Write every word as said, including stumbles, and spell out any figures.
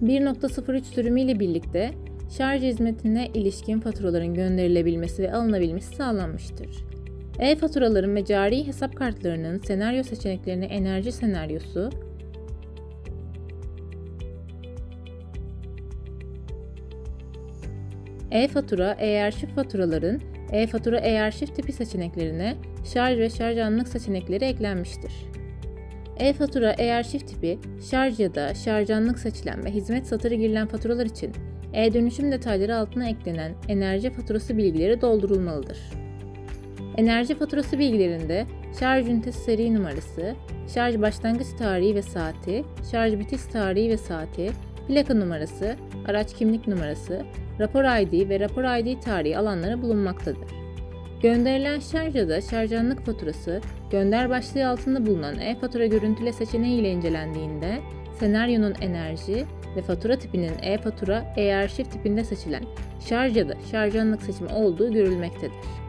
bir nokta sıfır üç sürümü ile birlikte şarj hizmetine ilişkin faturaların gönderilebilmesi ve alınabilmesi sağlanmıştır. E-faturaların ve cari hesap kartlarının senaryo seçeneklerine enerji senaryosu, e-fatura, e-arşiv faturaların e-fatura, e-arşiv tipi seçeneklerine şarj ve şarj anlık seçenekleri eklenmiştir. E-fatura, e-arşiv tipi, şarj ya da şarj anlık seçilen ve hizmet satırı girilen faturalar için e-dönüşüm detayları altına eklenen enerji faturası bilgileri doldurulmalıdır. Enerji faturası bilgilerinde şarj ünitesi seri numarası, şarj başlangıç tarihi ve saati, şarj bitiş tarihi ve saati, plaka numarası, araç kimlik numarası, rapor I D ve rapor I D tarihi alanları bulunmaktadır. Gönderilen şarj ya da şarj anlık faturası, gönder başlığı altında bulunan e-fatura görüntüle seçeneği ile incelendiğinde, senaryonun enerji ve fatura tipinin e-fatura, e-arşiv tipinde seçilen şarj ya da şarj anlık seçimi olduğu görülmektedir.